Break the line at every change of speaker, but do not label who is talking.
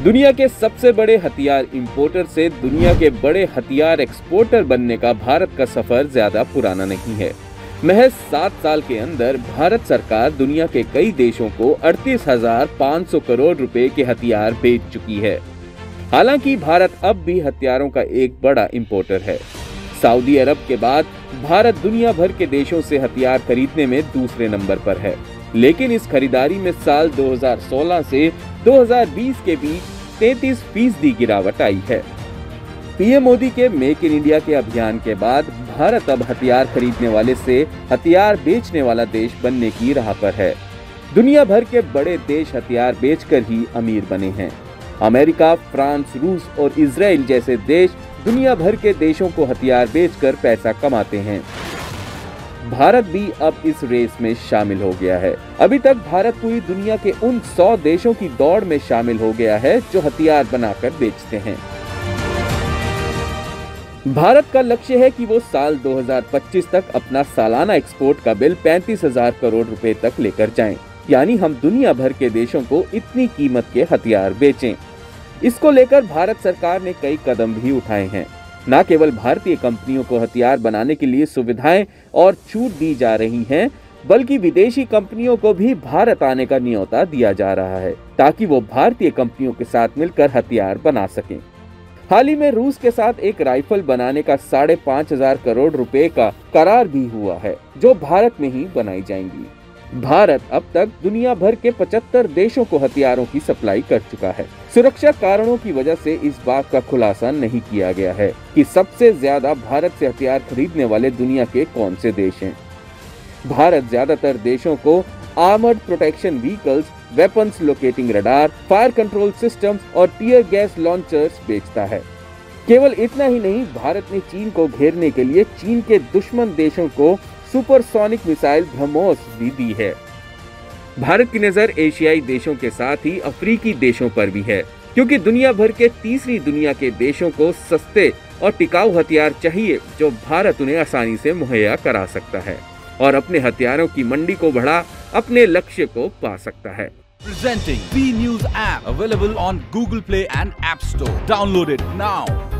दुनिया के सबसे बड़े हथियार इंपोर्टर से दुनिया के बड़े हथियार एक्सपोर्टर बनने का भारत का सफर ज्यादा पुराना नहीं है। महज 7 साल के अंदर भारत सरकार दुनिया के कई देशों को 38,500 करोड़ रुपए के हथियार बेच चुकी है। हालांकि भारत अब भी हथियारों का एक बड़ा इंपोर्टर है। सऊदी अरब के बाद भारत दुनिया भर के देशों से हथियार खरीदने में दूसरे नंबर पर है, लेकिन इस खरीदारी में साल 2016 से 2020 के बीच 33% गिरावट आई है। पीएम मोदी के मेक इन इंडिया के अभियान के बाद भारत अब हथियार खरीदने वाले से हथियार बेचने वाला देश बनने की राह पर है। दुनिया भर के बड़े देश हथियार बेचकर ही अमीर बने हैं। अमेरिका, फ्रांस, रूस और इजराइल जैसे देश दुनिया भर के देशों को हथियार बेचकर पैसा कमाते हैं। भारत भी अब इस रेस में शामिल हो गया है। अभी तक भारत पूरी दुनिया के उन 100 देशों की दौड़ में शामिल हो गया है जो हथियार बनाकर बेचते हैं। भारत का लक्ष्य है कि वो साल 2025 तक अपना सालाना एक्सपोर्ट का बिल 35,000 करोड़ रुपए तक लेकर जाएं। यानी हम दुनिया भर के देशों को इतनी कीमत के हथियार बेचें। इसको लेकर भारत सरकार ने कई कदम भी उठाए हैं। न केवल भारतीय कंपनियों को हथियार बनाने के लिए सुविधाएं और छूट दी जा रही हैं, बल्कि विदेशी कंपनियों को भी भारत आने का न्योता दिया जा रहा है ताकि वो भारतीय कंपनियों के साथ मिलकर हथियार बना सकें। हाल ही में रूस के साथ एक राइफल बनाने का 5,500 करोड़ रुपए का करार भी हुआ है, जो भारत में ही बनाई जाएंगी। भारत अब तक दुनिया भर के 75 देशों को हथियारों की सप्लाई कर चुका है। सुरक्षा कारणों की वजह से इस बात का खुलासा नहीं किया गया है कि सबसे ज्यादा भारत से हथियार खरीदने वाले दुनिया के कौन से देश हैं। भारत ज्यादातर देशों को armoured protection vehicles, weapons locating radar, fire control systems और टीयर गैस लॉन्चर्स बेचता है। केवल इतना ही नहीं, भारत ने चीन को घेरने के लिए चीन के दुश्मन देशों को सुपरसोनिक मिसाइल ब्रह्मोस भी दी है। भारत की नजर एशियाई देशों के साथ ही अफ्रीकी देशों पर भी है, क्योंकि दुनिया भर के तीसरी दुनिया के देशों को सस्ते और टिकाऊ हथियार चाहिए जो भारत उन्हें आसानी से मुहैया करा सकता है और अपने हथियारों की मंडी को बढ़ा अपने लक्ष्य को पा सकता है।
Presenting B News app available on Google Play and App Store. Download it now.